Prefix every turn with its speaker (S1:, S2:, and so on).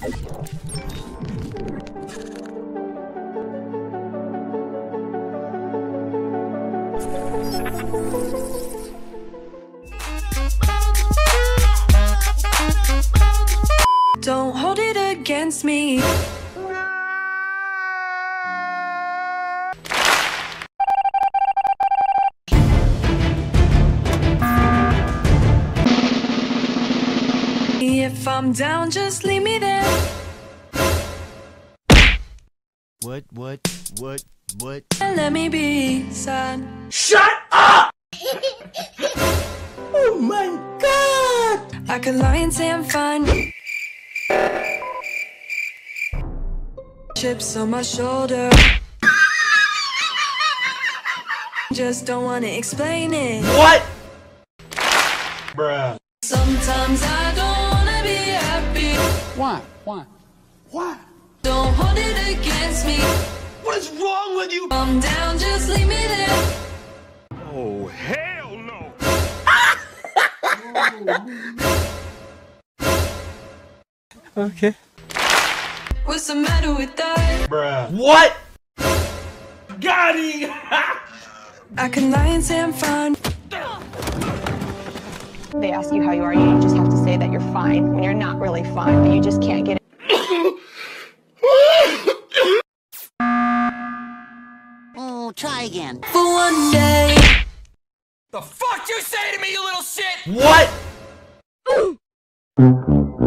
S1: Don't hold it against me. If I'm down, just leave me there.
S2: What?
S1: And let me be sad.
S3: Shut up! Oh my God!
S1: I could lie and say I'm fine. Chips on my shoulder. Just don't wanna explain it.
S3: What? Bruh.
S1: Sometimes I don't wanna be happy.
S2: Why?
S1: Don't hold it against me.
S3: What is wrong with you?
S1: I'm down, just leave me there.
S3: Oh, hell no!
S2: Okay.
S1: What's the matter with that?
S3: Bruh. What? Got him!
S1: I can lie and say I'm fine.
S4: They ask you how you are, you just have to say that you're fine when you're not really fine, but you just can't get it.
S5: Oh, try again.
S1: For one day.
S3: The fuck you say to me, you little shit? What?